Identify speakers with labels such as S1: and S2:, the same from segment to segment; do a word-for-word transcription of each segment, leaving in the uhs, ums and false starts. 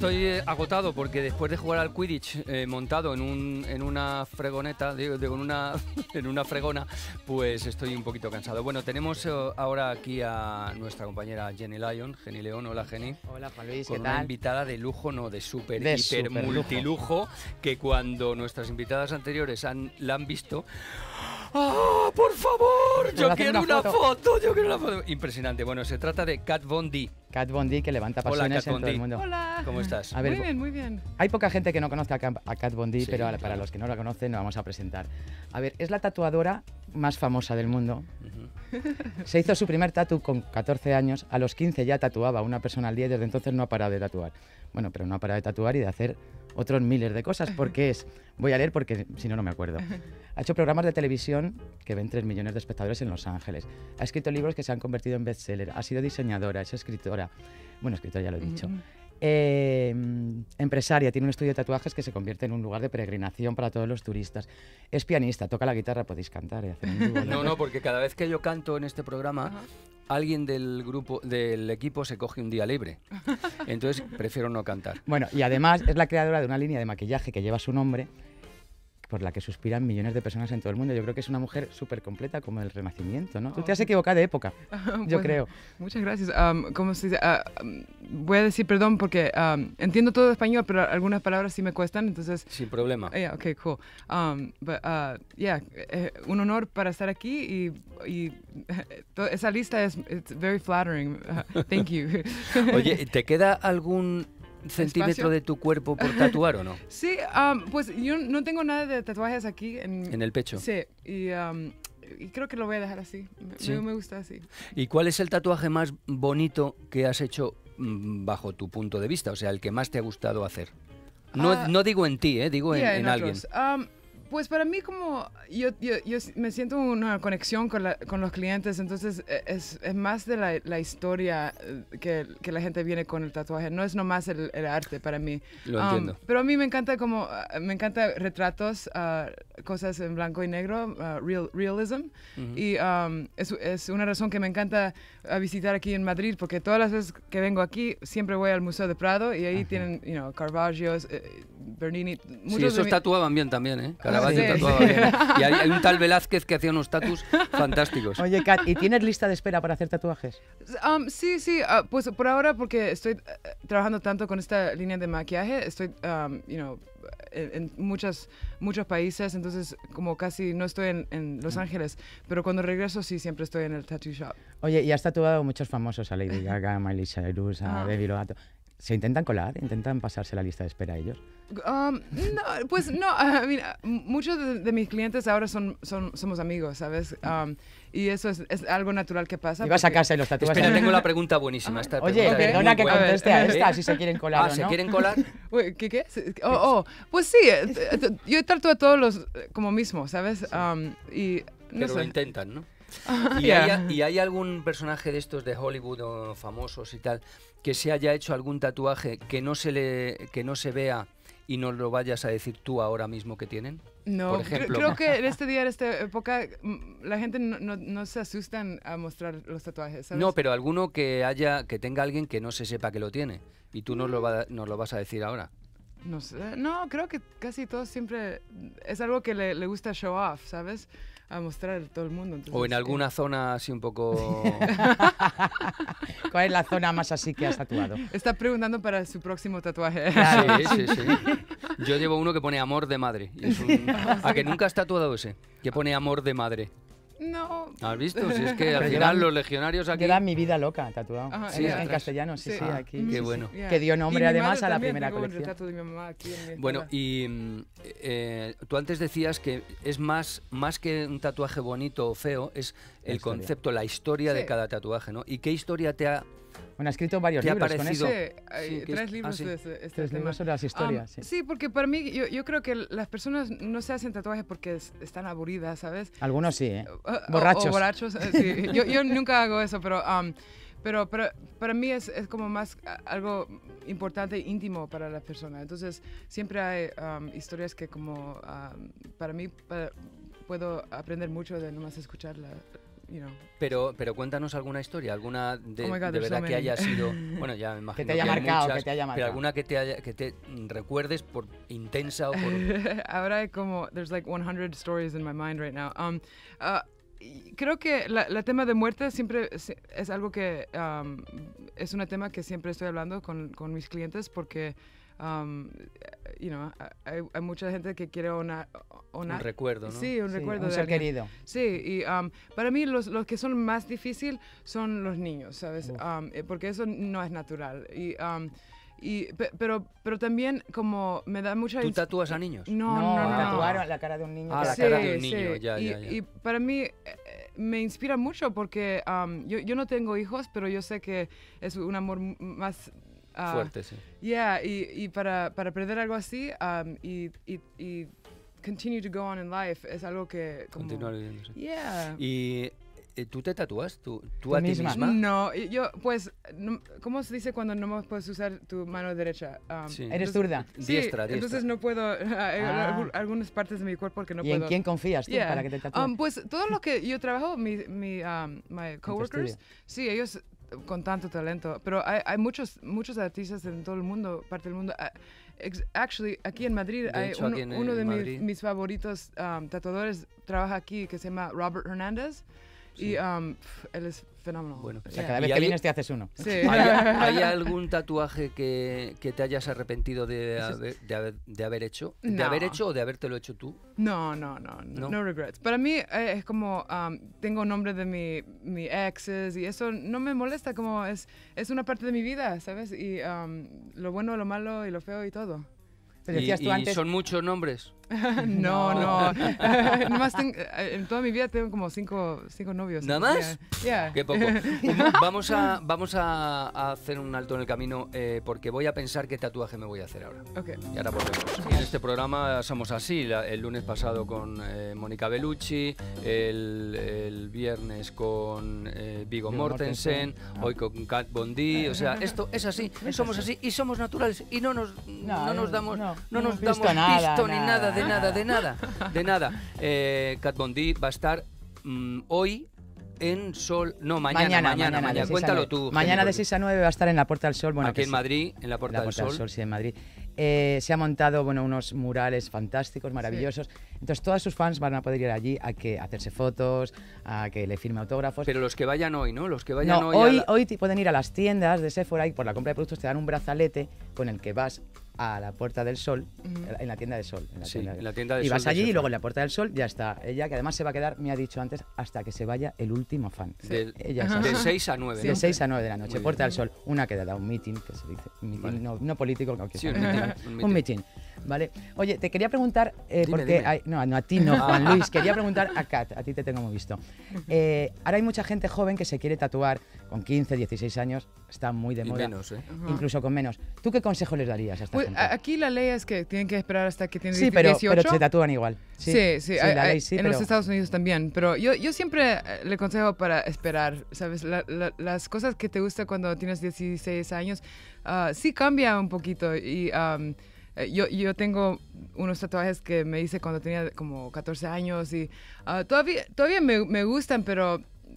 S1: estoy eh, agotado porque después de jugar al Quidditch eh, montado en, un, en una fregoneta, digo, digo, en, una, en una fregona, pues estoy un poquito cansado. Bueno, tenemos eh, ahora aquí a nuestra compañera Jenny Lyon, Jenny León. Hola, Jenny.
S2: Hola, Juan Luis,
S1: con
S2: ¿qué
S1: una
S2: tal?
S1: invitada de lujo, no, de súper,
S2: De
S1: hiper,
S2: superlujo.
S1: multilujo, que cuando nuestras invitadas anteriores han, la han visto... ¡Ah, por favor! Yo quiero una, una foto. foto, yo quiero una foto. Impresionante. Bueno, se trata de Kat Von D.
S2: Kat Von D, que levanta pasiones
S1: Hola,
S2: en todo el mundo.
S3: Hola.
S1: ¿Cómo estás?
S2: A ver,
S3: muy bien, muy bien.
S2: Hay poca gente que no conozca a Kat Von D, sí, pero
S1: claro.
S2: Para los que no la conocen, nos vamos a presentar. A ver, es la tatuadora más famosa del mundo. Uh-huh. Se hizo su primer tatu con catorce años. A los quince ya tatuaba a una persona al día y desde entonces no ha parado de tatuar. Bueno, pero no ha parado de tatuar y de hacer otros miles de cosas, porque es... Voy a leer porque si no, no me acuerdo. Ha hecho programas de televisión que ven tres millones de espectadores en Los Ángeles. Ha escrito libros que se han convertido en bestseller. Ha sido diseñadora, es escritora. Bueno, escritora ya lo he dicho. Uh-huh. Eh, empresaria, tiene un estudio de tatuajes que se convierte en un lugar de peregrinación para todos los turistas. Es pianista, toca la guitarra, podéis cantar y hacer un dúo.
S1: No, no, porque cada vez que yo canto en este programa...
S3: Uh-huh.
S1: Alguien del grupo, del equipo se coge un día libre. Entonces prefiero no cantar.
S2: Bueno, y además es la creadora de una línea de maquillaje que lleva su nombre, por la que suspiran millones de personas en todo el mundo. Yo creo que es una mujer súper completa, como el Renacimiento, ¿no? Oh. Tú te has equivocado de época, yo
S3: bueno,
S2: creo.
S3: Muchas gracias. Um, ¿cómo se dice? Uh, um, voy a decir perdón porque um, entiendo todo español, pero algunas palabras sí me cuestan, entonces...
S1: Sin problema.
S3: Uh, yeah, okay, cool. Um, but, uh, yeah, eh, un honor para estar aquí y, y esa lista es it's very flattering. Uh, thank you.
S1: Oye, ¿te queda algún... centímetro
S3: ¿Espacio?
S1: De tu cuerpo por tatuar o no?
S3: Sí, um, pues yo no tengo nada de tatuajes aquí. En,
S1: ¿En el pecho?
S3: Sí, y, um, y creo que lo voy a dejar así. Me,
S1: ¿Sí?
S3: me gusta así.
S1: ¿Y cuál es el tatuaje más bonito que has hecho mmm, bajo tu punto de vista? O sea, el que más te ha gustado hacer. No, uh, no digo en ti, ¿eh? Digo
S3: yeah,
S1: en, en, en alguien.
S3: Um, pues para mí como yo, yo, yo me siento una conexión con, la, con los clientes, entonces es, es más de la, la historia que, que la gente viene con el tatuaje, no es nomás el, el arte para mí.
S1: Lo
S3: um,
S1: entiendo.
S3: Pero a mí me encanta como, uh, me encanta retratos, uh, cosas en blanco y negro, uh, real, realism, uh-huh. y um, es, es una razón que me encanta uh, visitar aquí en Madrid, porque todas las veces que vengo aquí siempre voy al Museo de Prado y ahí uh-huh. tienen, you know, Caravaggio, eh, Bernini.
S1: Sí, esos mi... tatuaban bien también, ¿eh? Caravaggio sí. tatuaba bien. Y hay, hay un tal Velázquez que hacía unos tatus fantásticos.
S2: Oye, Kat, ¿y tienes lista de espera para hacer tatuajes?
S3: Um, sí, sí, uh, pues por ahora porque estoy uh, trabajando tanto con esta línea de maquillaje, estoy, um, you know, en, en muchas, muchos países, entonces como casi no estoy en, en Los Ángeles, pero cuando regreso sí, siempre estoy en el tattoo shop.
S2: Oye, y has tatuado a muchos famosos, a Lady Gaga, a Miley Cyrus, a Demi Lovato. ¿Se intentan colar? ¿Intentan pasarse la lista de espera a ellos?
S3: Um, no, pues no, uh, mira, muchos de, de mis clientes ahora son, son, somos amigos, ¿sabes? Um, y eso es, es algo natural que pasa.
S2: Y vas a casa y los tatúas.
S1: Espera, tengo la pregunta buenísima. Esta
S2: Oye,
S1: pregunta
S2: perdona que conteste a,
S3: a
S2: esta, si se quieren colar
S1: ah,
S2: o no.
S1: ¿se quieren colar?
S3: ¿Qué, qué? Oh, oh, pues sí, yo trato a todos los como mismo, ¿sabes? Sí. Um, y, no
S1: Pero
S3: sé.
S1: lo intentan, ¿no? ¿Y,
S3: yeah.
S1: hay, ¿Y hay algún personaje de estos de Hollywood o famosos y tal que se haya hecho algún tatuaje que no se le que no se vea y nos lo vayas a decir tú ahora mismo que tienen?
S3: No,
S1: por ejemplo.
S3: Creo que en este día, en esta época, la gente no, no, no se asustan a mostrar los tatuajes, ¿sabes?
S1: No, pero alguno que haya que tenga alguien que no se sepa que lo tiene y tú nos lo, va, nos lo vas a decir ahora.
S3: No sé, no, creo que casi todos siempre es algo que le, le gusta show off, ¿sabes? A mostrar a todo el mundo. Entonces,
S1: o en alguna
S3: sí.
S1: zona así un poco...
S2: ¿Cuál es la zona más así que has tatuado?
S3: Está preguntando para su próximo tatuaje.
S1: Claro. Sí, sí, sí. Yo llevo uno que pone amor de madre. Y es un... ¿A que nunca has tatuado ese? Que pone amor de madre.
S3: No.
S1: ¿Has visto? Si es que al
S2: Pero
S1: final
S2: llevan,
S1: los legionarios aquí...
S2: Queda mi vida loca tatuado.
S3: Ajá,
S2: sí,
S3: en,
S2: en castellano, sí, sí, sí
S1: ah,
S2: aquí.
S1: Qué
S2: sí,
S1: bueno.
S2: Sí. Yeah. Que dio nombre
S3: y
S2: además a la
S3: también
S2: primera
S3: tengo
S2: colección.
S3: Un retrato de mi mamá aquí en mi
S1: bueno, y eh, tú antes decías que es más, más que un tatuaje bonito o feo, es el
S2: historia.
S1: concepto, la historia
S3: sí.
S1: de cada tatuaje, ¿no? ¿Y qué historia te ha...
S2: Bueno, ha escrito varios libros con eso.
S3: Sí, hay
S1: sí,
S3: tres
S1: es,
S3: libros
S1: ah, sí.
S3: de este, este
S2: tres
S3: tema.
S2: libros sobre las historias,
S3: um,
S2: sí.
S3: Sí, porque para mí, yo, yo creo que las personas no se hacen tatuajes porque es, están aburridas, ¿sabes?
S2: Algunos sí, ¿eh?
S3: Uh,
S2: borrachos.
S3: O, o borrachos, sí. yo, yo nunca hago eso, pero, um, pero, pero para mí es, es como más algo importante, íntimo para la persona. Entonces, siempre hay um, historias que como, um, para mí, para, puedo aprender mucho de nomás escucharla. you know.
S1: Pero, pero cuéntanos alguna historia, alguna de,
S3: Oh my God,
S1: de
S3: there's so
S1: verdad que
S3: many.
S1: haya sido, bueno, ya me imagino
S2: Que te haya
S1: hay
S2: marcado,
S1: muchas,
S2: que te haya
S1: pero
S2: marcado.
S1: alguna que te haya, que te mm, recuerdes por intensa o por...
S3: Ahora hay como, there's like one hundred stories in my mind right now. Um, uh, y creo que la, la tema de muerte siempre es, es algo que um, es un tema que siempre estoy hablando con, con mis clientes porque um, you know, hay, hay mucha gente que quiere una, una
S1: un recuerdo, ¿no?
S3: Sí, un
S2: Sí,
S3: recuerdo
S2: un
S3: de
S2: ser
S3: alguien.
S2: querido.
S3: Sí, y um, para mí los, los que son más difíciles son los niños, ¿sabes?
S2: Uf.
S3: Um, eh, porque eso no es natural. Y, um, y, pe- pero, pero también como me da mucha...
S1: ¿Tú
S3: ins-
S1: tatúas a niños?
S3: No, no, no. no.
S2: tatuaron la cara de un niño.
S1: Ah,
S2: que
S1: la
S2: era-
S1: cara de un niño, ya,
S3: y,
S1: ya, ya.
S3: y para mí eh, eh, me inspira mucho porque um, yo, yo no tengo hijos, pero yo sé que es un amor m- más... ah,
S1: Fuerte, sí.
S3: Yeah, y, y para, para perder algo así um, y, y, y continue to go on in life es algo que... Como,
S1: Continuar viviendo, sí.
S3: Yeah.
S1: ¿Y eh, tú te tatúas? ¿Tú, tú
S2: Tú
S1: a ti
S2: misma.
S1: misma?
S3: No, y- yo, pues, no- ¿cómo se dice cuando no puedes usar tu mano derecha? Um,
S1: Sí.
S2: ¿Eres
S3: entonces-
S2: zurda?
S3: Sí,
S1: Diestra, diestra.
S3: entonces no puedo, hay
S2: Ah.
S3: algu- algunas partes de mi cuerpo que no
S2: ¿Y
S3: puedo.
S2: en quién confías tú
S3: Yeah.
S2: para que te tatúen?
S3: Um, pues todo lo que yo trabajo, mi, mi um, my coworkers,
S2: estudio.
S3: sí, ellos con tanto talento, pero hay, hay muchos, muchos artistas en todo el mundo, parte del mundo. Ah, ex- Actually, aquí en Madrid
S1: De
S3: hay
S1: hecho,
S3: uno,
S1: aquí en-
S3: uno
S1: en
S3: de mis,
S1: Madrid.
S3: mis favoritos um, tatuadores, trabaja aquí, que se llama Robert Hernández.
S1: Sí.
S3: Y um, pf, él es fenómeno.
S1: Bueno.
S2: O sea,
S3: Yeah.
S2: cada
S1: ¿Y
S2: vez que
S1: hay-
S2: vienes te haces uno.
S3: Sí.
S1: ¿Hay, hay algún tatuaje que, que te hayas arrepentido de haber, de haber, de haber hecho? ¿De
S3: No.
S1: haber hecho o de habértelo hecho tú?
S3: No, no, no,
S1: ¿No?
S3: no, no regrets. Para mí eh, es como, um, tengo nombre de mi, mi exes y eso no me molesta, como es, es una parte de mi vida, ¿sabes? Y um, lo bueno, lo malo y lo feo y todo.
S2: Pues
S1: ¿Y,
S2: decías tú
S1: y
S2: antes,
S1: son muchos nombres?
S3: no, no. Nomás ten- eh, en toda mi vida tengo como cinco, cinco novios.
S1: ¿Nada más?
S3: Yeah. yeah.
S1: Qué poco. Pues vamos a, vamos a, a hacer un alto en el camino eh, porque voy a pensar qué tatuaje me voy a hacer ahora.
S3: Okay.
S1: Y ahora volvemos. Y en este programa somos así. La- el lunes pasado con eh, Mónica Bellucci, el, el viernes con eh, Viggo
S2: Viggo
S1: Mortensen,
S2: Mortensen.
S1: hoy con Kat Von D. O sea, esto es así. Somos así y somos naturales y no nos, no,
S2: No,
S1: nos damos,
S2: no,
S1: no,
S2: no
S1: nos
S2: hemos visto
S1: damos
S2: nada,
S1: pisto ni nada, de
S2: nada,
S1: nada, de nada, de nada. Eh, Kat Von D va a estar mm, hoy en Sol. No, mañana, mañana, mañana.
S2: de seis a
S1: Cuéntalo
S2: nueve.
S1: tú.
S2: Mañana
S1: Jenny,
S2: de seis a nueve va a estar en la Puerta del Sol. Bueno,
S1: aquí
S2: que
S1: en
S2: sí,
S1: Madrid, en la
S2: en
S1: Puerta,
S2: la
S1: del,
S2: Puerta
S1: Sol.
S2: del Sol, sí, en Madrid. Eh, se ha montado bueno, unos murales fantásticos, maravillosos. Entonces, todos sus fans van a poder ir allí a que a hacerse fotos, a que le firme autógrafos.
S1: Pero los que vayan hoy, ¿no? Los que vayan
S2: No,
S1: hoy. a
S2: hoy,
S1: la-
S2: hoy te pueden ir a las tiendas de Sephora y por la compra de productos te dan un brazalete con el que vas a la Puerta del Sol, en la tienda de Sol. En la
S1: Sí,
S2: tienda,
S1: en la tienda de
S2: y
S1: Sol
S2: vas
S1: de
S2: allí y
S1: Sephora.
S2: luego en la Puerta del Sol ya está ella, que además se va a quedar, me ha dicho antes, hasta que se vaya el último fan.
S1: de,
S2: Ella es
S1: de
S2: así.
S1: seis a nueve,
S2: De
S1: ¿no?
S2: seis a nueve de la noche,
S1: Muy
S2: Puerta
S1: bien.
S2: del Sol, una quedada, un meeting, que se dice, un meeting,
S1: Vale.
S2: no, no político, aunque
S1: Sí,
S2: sea
S1: un meeting,
S2: ¿vale?
S1: un
S2: un
S1: meeting.
S2: meeting, ¿vale? Oye, te quería preguntar, eh,
S1: Dime,
S2: porque
S1: dime.
S2: hay- no, no, a ti no,
S1: Ah.
S2: Juan Luis, quería preguntar a Kat, a ti te tengo muy visto. Eh, ahora hay mucha gente joven que se quiere tatuar con quince, dieciséis años, está muy de
S1: Y
S2: moda,
S1: menos, ¿eh?
S2: incluso con menos. ¿Tú qué consejo les darías a esta
S3: Pues,
S2: gente?
S3: a- aquí la ley es que tienen que esperar hasta que tienen
S2: Sí, pero,
S3: dieciocho.
S2: pero se tatúan igual. Sí,
S3: Sí, sí, hay-
S2: la
S3: hay-
S2: ley sí,
S3: en
S2: pero...
S3: los Estados Unidos también, pero yo, yo siempre eh, le aconsejo para esperar, ¿sabes? La- la- las cosas que te gustan cuando tienes dieciséis años, ah, sí cambia un poquito y um, eh, yo, yo tengo unos tatuajes que me hice cuando tenía como catorce años y ah, todavía, todavía me, me gustan, pero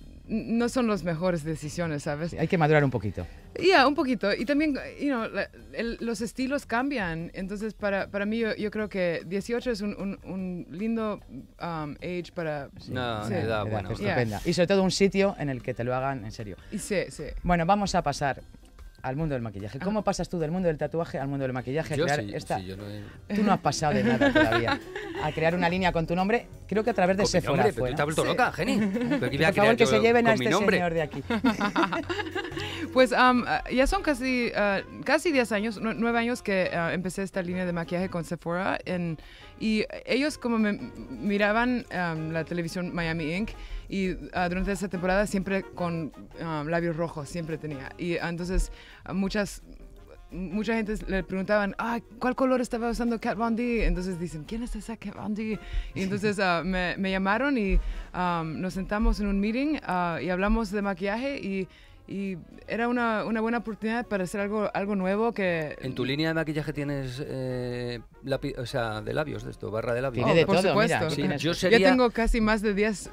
S3: no son las mejores decisiones, ¿sabes?
S2: Sí, hay que madurar un poquito.
S3: Ya, un poquito. Y también, you know, la- el- los estilos cambian. Entonces, para, para mí, yo, yo creo que dieciocho es un, un, un lindo um, age para...
S1: Una
S3: Sí.
S1: edad
S2: Edad
S1: buena.
S2: estupenda. Y sobre todo un sitio en el que te lo hagan en serio.
S3: Y sí, sí.
S2: Bueno, vamos a pasar al mundo del maquillaje. ¿Cómo pasas tú del mundo del tatuaje al mundo del maquillaje? A
S1: Yo
S2: crear
S1: sí,
S2: esta-
S1: sí, yo no he-
S2: Tú no has pasado de nada todavía. A crear una línea con tu nombre, creo que a través de
S1: Con mi
S2: Sephora
S1: nombre, pero
S2: fue,
S1: tú
S2: ¿no?
S1: te has vuelto
S3: Sí.
S1: loca, Jenny. Pero que voy a
S2: Por favor,
S1: crear
S2: que
S1: yo
S2: se lleven
S1: con
S2: a
S1: mi
S2: este
S1: nombre.
S2: señor de aquí.
S3: Pues um, ah, ya son casi, ah, casi diez años, nue- nueve años que ah, empecé esta línea de maquillaje con Sephora. En, y ellos como me miraban um, la televisión Miami Incorporated y ah, durante esa temporada siempre con um, labios rojos, siempre tenía. Y ah, entonces ah, muchas... Mucha gente le preguntaban, ah, ¿cuál color estaba usando Kat Von D? Entonces dicen, ¿quién es esa Kat Von D? Y entonces ah, me, me llamaron y um, nos sentamos en un meeting ah, y hablamos de maquillaje y, y era una, una buena oportunidad para hacer algo, algo nuevo que...
S1: ¿En tu línea de maquillaje tienes eh, lápiz, o sea, de labios de esto, barra de labios?
S2: Tiene de
S3: por
S2: todo,
S3: supuesto.
S2: mira.
S1: Sí,
S2: tienes-
S1: yo sería,
S3: Ya tengo casi más de diez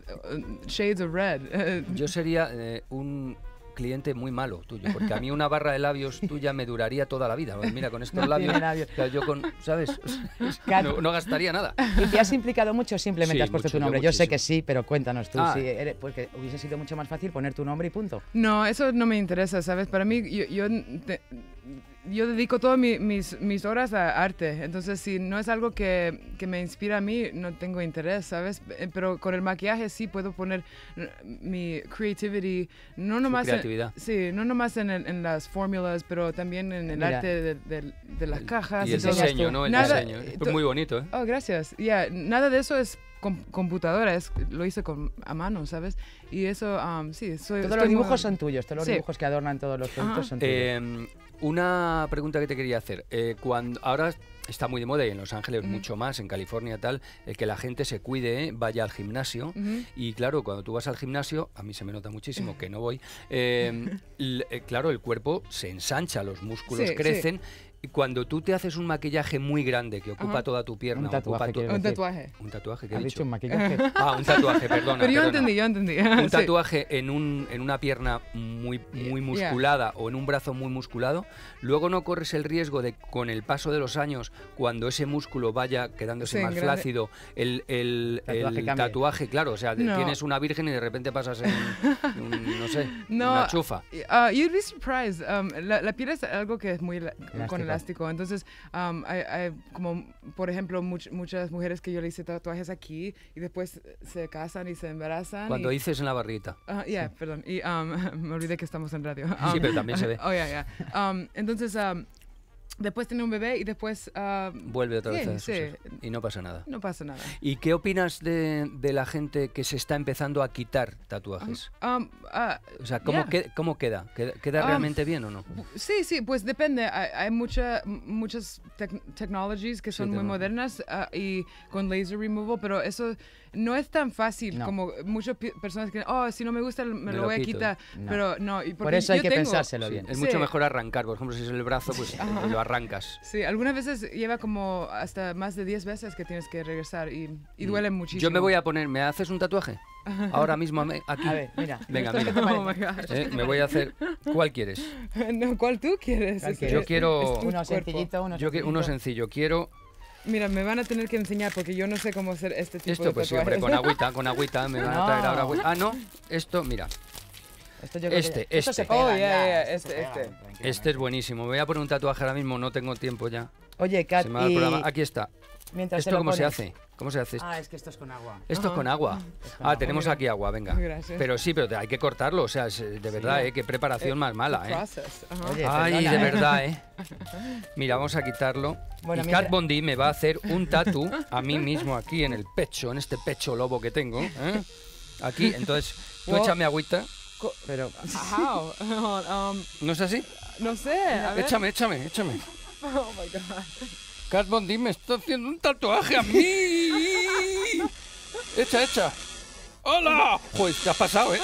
S3: uh, shades of red.
S1: yo sería eh, un cliente muy malo tuyo, porque a mí una barra de labios tuya me duraría toda la vida. Mira, con estos
S2: No
S1: labios,
S2: tiene labios.
S1: o sea, yo con, ¿sabes?
S2: Kat-
S1: No, no gastaría nada.
S2: ¿Y te has implicado mucho o simplemente
S1: Sí,
S2: has puesto
S1: mucho,
S2: tu nombre?
S1: yo
S2: Yo, sé
S1: muchísimo.
S2: que sí, pero cuéntanos tú.
S1: Ah.
S2: Si eres- porque hubiese sido mucho más fácil poner tu nombre y punto.
S3: No, eso no me interesa, ¿sabes? Para mí, yo, yo, te- yo dedico todas mi- mis, mis horas a arte. Entonces, si no es algo que, que me inspira a mí, no tengo interés, ¿sabes? Eh, Pero con el maquillaje sí puedo poner eh, mi creativity, no nomás, en,
S1: creatividad.
S3: sí, no nomás en, el- en las fórmulas, pero también en el
S2: Mira.
S3: arte de, de- de las cajas.
S1: Y el
S3: todo.
S2: enseñas
S1: diseño,
S2: tú.
S1: ¿no? El
S3: Nada-
S1: diseño. Es
S3: to-
S1: muy bonito, ¿eh?
S3: Oh, gracias. Ya, nada de eso es com- computadora, es, lo hice con, a mano, ¿sabes? Y eso, um, sí, soy...
S2: Todos
S3: estoy
S2: los
S3: muy-
S2: dibujos son tuyos, todos los
S3: Sí.
S2: dibujos que adornan todos los productos
S3: Ajá.
S2: son tuyos.
S1: Eh, una pregunta que te quería hacer. Eh, cuando ahora está muy de moda y en Los Ángeles
S3: Ujú.
S1: mucho más, en California tal, el que la gente se cuide, ¿eh? Vaya al gimnasio.
S3: Ujú.
S1: Y claro, cuando tú vas al gimnasio, a mí se me nota muchísimo que no voy, eh, l- eh, claro, el cuerpo se ensancha, los músculos
S3: Sí, sí.
S1: crecen. Y cuando tú te haces un maquillaje muy grande que ocupa
S3: Ajá.
S1: toda tu pierna,
S2: Un tatuaje,
S1: ocupa to-
S2: quiero
S3: Un
S2: decir.
S3: tatuaje.
S1: un tatuaje, ¿qué he
S2: Has
S1: dicho?
S2: dicho un maquillaje.
S1: Ah, un tatuaje, perdona.
S3: Pero yo
S1: perdona.
S3: entendí, yo entendí.
S1: Un
S3: Sí.
S1: tatuaje en, un, en una pierna muy, muy
S3: Yeah.
S1: musculada o en un brazo muy musculado, luego no corres el riesgo de, con el paso de los años, cuando ese músculo vaya quedándose
S3: Sí,
S1: más
S3: grande.
S1: flácido, el, el-
S2: Tatuaje
S1: el
S2: cambie.
S1: tatuaje, claro, o sea, de-
S3: No.
S1: tienes una virgen y de repente pasas en, un, no sé,
S3: No,
S1: una chufa.
S3: Uh, you'd be surprised. Um, la, la piel es algo que es muy la-
S2: Elástico.
S3: con elástico. Entonces, um, hay, hay como, por ejemplo, much- muchas mujeres que yo le hice tatuajes aquí y después se casan y se embarazan.
S1: Cuando
S3: y,
S1: dices en la barrita.
S3: Ah, yeah, perdón. Y um, me olvidé que estamos en radio.
S1: Sí,
S3: Um,
S1: pero también se ve.
S3: Oh, yeah, yeah. Um, entonces, um, después tiene un bebé y después um,
S1: Vuelve otra vez
S3: sí,
S1: a eso,
S3: sí.
S1: sí, y no pasa nada.
S3: no pasa nada.
S1: ¿Y qué opinas de, de la gente que se está empezando a quitar tatuajes?
S3: Um, ah,
S1: O sea, ¿cómo,
S3: yeah.
S1: que- cómo queda? ¿Queda, queda
S3: Um,
S1: realmente bien o no?
S3: Sí, sí, pues depende. Hay, hay mucha, muchas tec- technologies que
S1: Sí,
S3: son muy
S1: tengo-
S3: modernas ah, y con laser removal, pero eso no es tan fácil
S2: No.
S3: como muchas pi- personas que, oh, si no me gusta, me,
S1: Me
S3: lo
S1: lo
S3: voy a
S1: quito".
S3: quitar.
S2: No.
S3: Pero no, y
S2: Por
S3: porque
S2: eso hay
S3: yo
S2: que
S3: tengo-
S2: pensárselo
S1: Sí,
S2: bien.
S1: es
S3: Sí.
S1: mucho mejor arrancar, por ejemplo, si es el brazo, pues
S3: Ajá.
S1: eh, lo arrancas.
S3: Sí, algunas veces lleva como hasta más de diez veces que tienes que regresar y, y duele muchísimo.
S1: Yo me voy a poner, ¿me haces un tatuaje? Ahora mismo a me- aquí.
S2: A ver, mira.
S1: Venga,
S2: ¿esto qué
S1: mira.
S2: te
S3: Oh
S2: parece?
S3: my gosh.
S1: Eh, me voy a hacer. ¿Cuál quieres?
S3: No, ¿cuál tú quieres?
S2: ¿Cuál
S3: Es-
S2: quieres?
S1: Yo
S3: es-
S1: quiero-
S3: es tu
S2: Uno
S3: cuerpo.
S2: sencillito, uno
S1: Yo quiero uno
S2: sencillito.
S1: sencillo. Quiero
S3: Mira, me van a tener que enseñar porque yo no sé cómo hacer este tipo
S1: esto,
S3: de
S1: pues sí, hombre,
S3: tatuajes.
S1: con agüita, con agüita. Me van a traer ahora agüita. Ah, no, esto, mira.
S2: Esto yo creo que-
S1: Este,
S2: esto se
S1: este.
S2: pega
S3: Oh, yeah,
S2: ya,
S3: yeah,
S2: esto se
S3: este,
S2: pega,
S3: este.
S2: tranquilamente.
S1: Este es buenísimo. Me voy a poner un tatuaje ahora mismo, no tengo tiempo ya.
S2: Oye, Kat,
S1: Se me va el
S2: y
S1: programa. Aquí está.
S2: mientras
S1: ¿Esto
S2: lo
S1: cómo se
S2: pones-
S1: hace? ¿Cómo se hace esto?
S2: Ah, es que esto es con agua.
S1: Esto es
S3: Ajá.
S1: con agua.
S2: Es con
S1: Ah,
S2: agua.
S1: tenemos
S3: Mira.
S1: aquí agua, venga.
S3: Gracias.
S1: Pero sí, pero te- hay que cortarlo, o sea, es, eh, de verdad,
S2: Sí.
S1: ¿eh? Qué preparación más mala, ¿eh?
S3: Process. Ajá.
S2: Oye,
S1: Ay,
S2: perdona,
S1: de
S2: ¿eh?
S1: verdad, ¿eh? Mira, vamos a quitarlo.
S2: Bueno,
S1: y
S2: mientras-
S1: Kat Von D me va a hacer un tatu a mí mismo aquí en el pecho, en este pecho lobo que tengo. ¿eh? Aquí, entonces, tú
S3: Wow.
S1: échame agüita.
S2: Pero
S3: How? um,
S1: ¿No es así?
S3: no sé. A ver.
S1: Échame, échame, échame.
S3: Oh my God.
S1: Kat Von D me está haciendo un tatuaje a mí. Echa, echa. ¡Hola! Joder, te has pasado, ¿eh?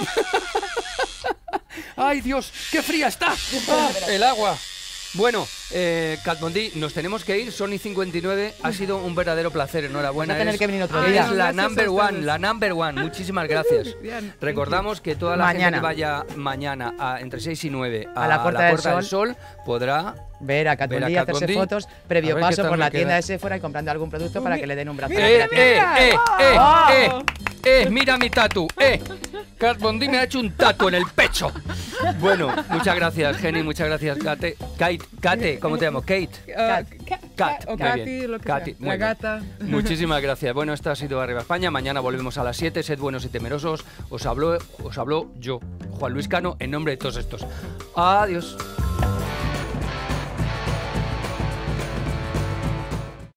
S1: ¡Ay, Dios! ¡Qué fría está! ¡Ah, el agua! Bueno, eh, Kat Von D, nos tenemos que ir, son y cincuenta y nueve, ha sido un verdadero placer, enhorabuena.
S2: Vas a tener
S1: eres-
S2: que venir otro
S3: Ay,
S2: día.
S1: eres la
S3: Gracias a
S1: number one,
S3: ustedes.
S1: la number one, muchísimas gracias.
S3: Bien,
S1: Recordamos que toda la
S2: Mañana.
S1: gente que vaya mañana a, entre seis y nueve a,
S2: A la Puerta del
S1: del
S2: Sol.
S1: Sol podrá...
S2: Ver a Kat
S1: Ver
S2: Von
S1: a
S2: D,
S1: Kat
S2: hacerse
S1: Von D.
S2: fotos,
S1: A
S2: previo
S1: ver qué
S2: paso
S1: tal
S2: por
S1: me
S2: la tienda
S1: queda.
S2: de Sephora y comprando algún producto para que le den un brazo.
S1: ¡Eh, eh, eh, eh,
S3: ¡Oh!
S1: eh! ¡Eh, mira mi tatu! ¡Eh! Kat Von D me ha hecho un tatu en el pecho. Bueno, muchas gracias, Jenny, muchas gracias, Kate. Kate, Kate, ¿cómo te llamo? Kate.
S3: Uh,
S2: Kat.
S3: Kat.
S1: Kat,
S3: O
S1: muy
S3: Katy,
S1: bien.
S3: lo que
S1: Katy,
S3: sea.
S1: muy
S3: La
S1: bien.
S3: gata.
S1: Muchísimas gracias. Bueno, esto ha sido Arriba España. Mañana volvemos a las siete. Sed buenos y temerosos. Os habló, os habló yo, Juan Luis Cano, en nombre de todos estos. Adiós.